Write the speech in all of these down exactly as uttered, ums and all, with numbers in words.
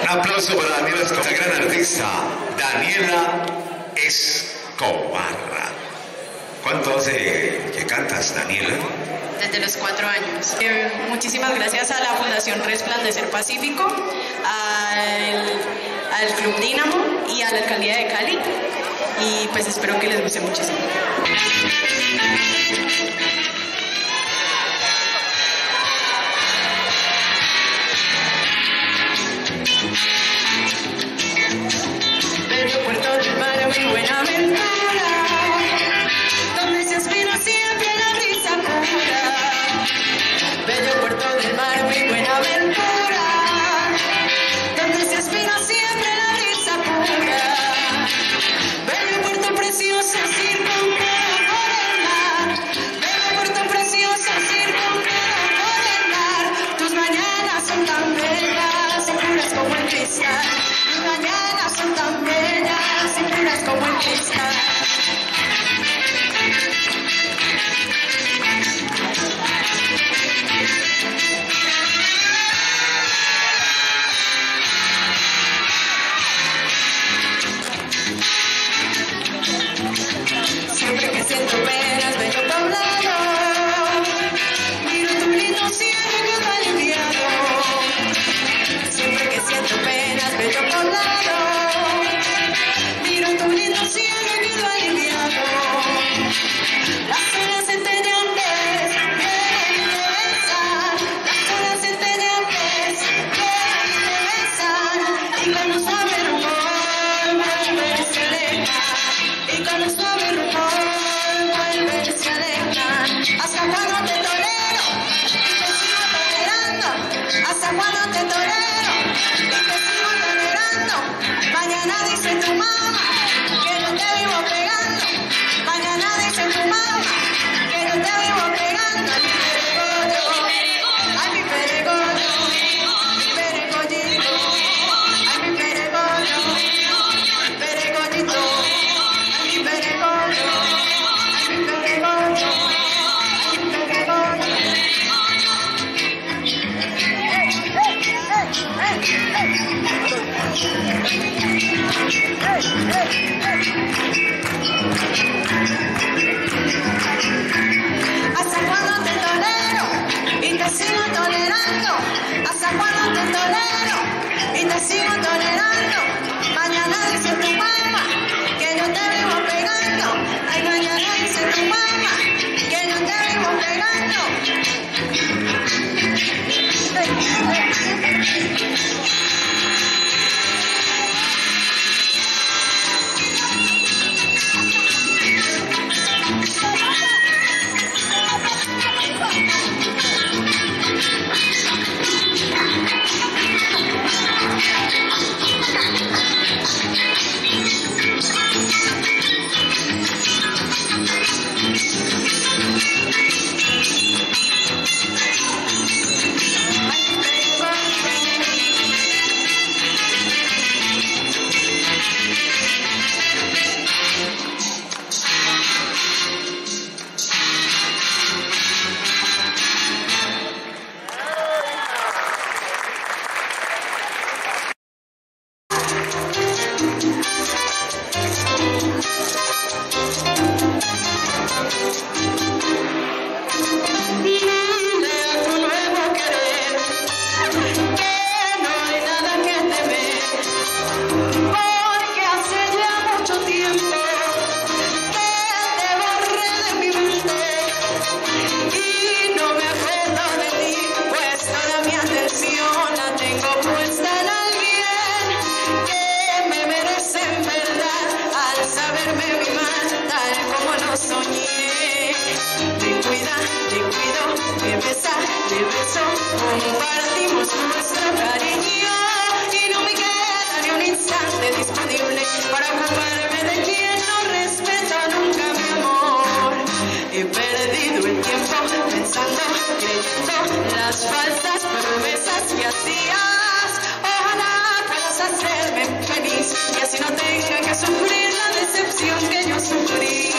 aplauso para nuestra gran artista, Daniela Escobar. ¿Cuánto hace que cantas, Daniela? Desde los cuatro años. Eh, muchísimas gracias a la Fundación Resplandecer Pacífico, al, al Club Dínamo y a la Alcaldía de Cali. Y pues espero que les guste muchísimo. Bello Puerto del Mar, muy buena aventura, donde se aspira siempre la risa pura. Bello Puerto del Mar, muy buena aventura, donde se aspira siempre la risa pura. Bello puerto precioso, circunflado por el mar. Bello puerto precioso, circunflado por el mar. Tus mañanas son tan bellas y puras como el cristal. Tus mañanas son tan bellas y puras como el cristal. Siempre que siento penas, bello poblado, miro tu lindo cielo que va aliviado. Siempre que siento penas, bello poblado, miro tu lindo cielo que va aliviado. Las olas centelleantes vienen y te besan, las olas centelleantes vienen y te besan, y con un suave rumor vuelven y se alejan, y con un suave rumor vuelven y se alejan. ¿Hasta cuándo te tolero y te sigo tolerando? ¿Hasta cuándo te tolero y te sigo tolerando? Mañana dice tu mamá que yo te vivo pegando. Mañana dice tu mamá que yo te vivo pegando. A mi peregollo, mi peregollito, a mi peregollo, mi peregollito, a mi peregollo, a mi peregollo, a mi peregollo. ¿Hasta cuándo te tolero y te sigo tolerando? ¿Hasta cuándo te tolero y te sigo tolerando? Mañana dice tu mamá que yo te vivo pegando. Ay, mañana dice tu mamá que yo te vivo pegando. Compartimos nuestro cariño y no me queda ni un instante disponible para ocuparme de quien no respeta nunca mi amor. He perdido el tiempo pensando, creyendo las falsas promesas que hacías. Ojalá puedas hacerme feliz y así no tenga que sufrir la decepción que yo sufrí.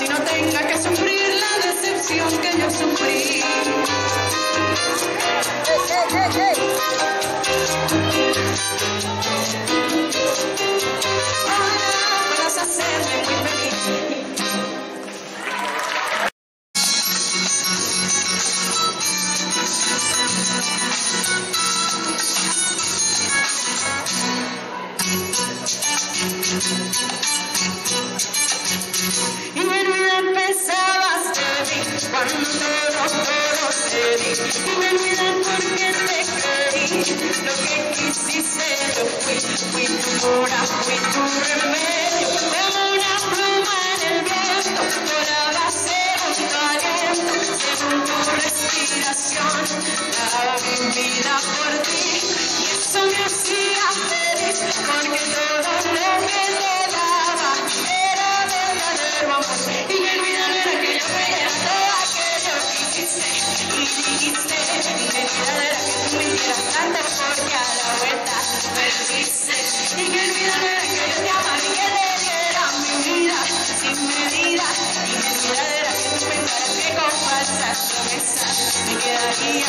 así no tenga que sufrir la decepción que yo sufrí. Ahora vas a hacerme muy feliz. Y en vida pensabas de mí cuando todos, todos te di. Y me olvidé porque te creí. Lo que quisiste yo fui, fui tu hora, fui tu remedio. Como una pluma en el viento, por ahora según tu aliento, según tu respiración, daba mi vida por ti. Y eso me hacía feliz, porque todo lo que te daba era verdadero amor. Y me olvidé de que yo era todo aquello que hiciste y dijiste. Y me olvidé de que tú me hicieras tanto, porque a la vuelta perdiste. Y me olvidé de que yo te amaba y que le diera mi vida sin medida. Y me olvidé de que tú pensaras que con falsas promesas me quedaría.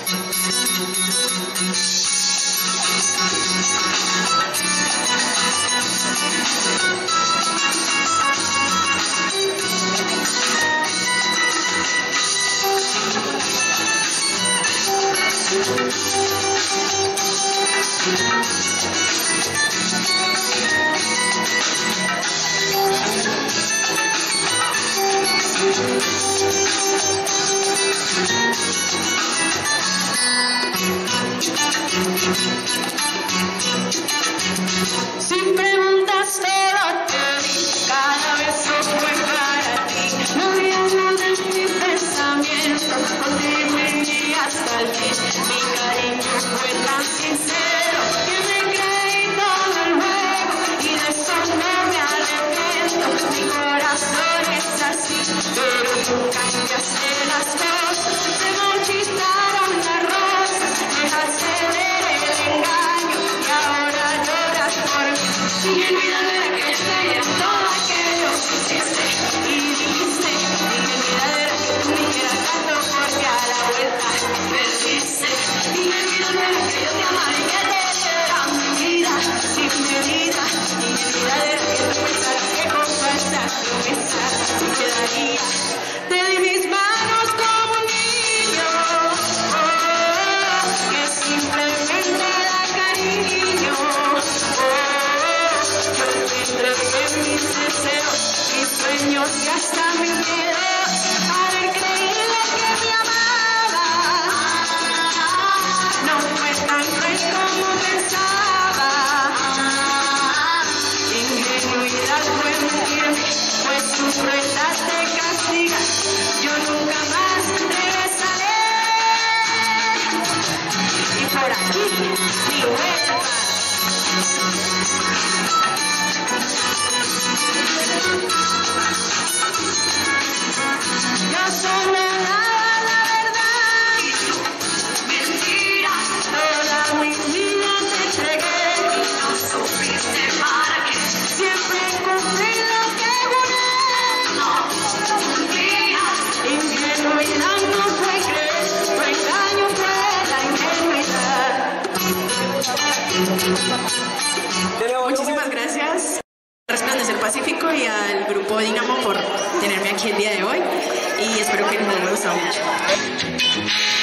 Sin preguntas todo te di, cada beso fue para ti. No había nada en mi pensamiento, contigo viví hasta el fin. Mi cariño fue tan sincero que me creí todo el juego y de eso no me arrepiento. Mi corazón es así, pero tú cambiaste las cosas, te marchitaron las rosas, dejaste ver el engaño y ahora lloras por mí. Y me olvidé de que yo te era todo aquello que hiciste y dijiste. Y me olvidé de que tú me hicieras tanto, porque a la vuelta perdiste. Y me olvidé de que yo te amaba y que te diera mi vida sin medida. Y me olvidé de que tú pensaras que con falsas promesas me quedaría. Te di mis manos como un niño, oh, que simplemente da cariño. Yo te entregué mis deseos, mis sueños y hasta mi miedo. Haber creído que me amabas no fue tan cruel como pensaba. Ingenuidad fue mentirme, pues tu crueldad te castiga. Yo nunca más regresaré. Y por aquí ni vuelta. Yo solo daba la verdad, mentira, toda mi vida te entregué y no supiste para qué. Siempre cumplí lo que juré, no cumplía. Ingenuidad no fue creer, tu engaño fue la ingenuidad. Muchísimas gracias a Resplandecer Pacífico y al grupo Dynamo por tenerme aquí el día de hoy y espero que les haya gustado mucho.